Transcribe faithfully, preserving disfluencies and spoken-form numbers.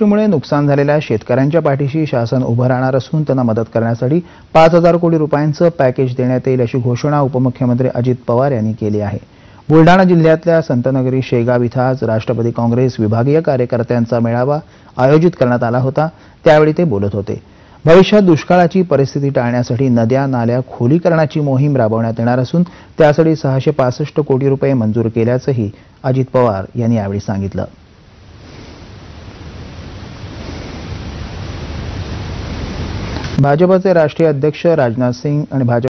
अतिवृष्टीमुळे नुकसान झालेल्या शेतकऱ्यांच्या पाठीशी शासन उभं राहणार असून त्यांना मदत करण्यासाठी पाच हजार कोटी रुपयांचं पॅकेज देण्यात येईल अशी घोषणा उपमुख्यमंत्री अजित पवार यांनी केली आहे। बुलढाणा जिल्ह्यातल्या संतनगरी शेगाव इथं आज राष्ट्रवादी काँग्रेस विभागीय कार्यकर्त्यांचा मेळावा आयोजित करण्यात आला होता। त्यावेळी ते बोलत होते। भविष्यात दुष्काळाची परिस्थिती टाळण्यासाठी नद्या नाल्या खोलीकरणाची मोहीम राबवण्यात येणार असून त्यासाठी सहाशे पासष्ट कोटी रुपये मंजूर केल्याचंही अजित पवार यांनी यावेळी सांगितलं। भाजपचे राष्ट्रीय अध्यक्ष राजनाथ सिंह आणि भाजप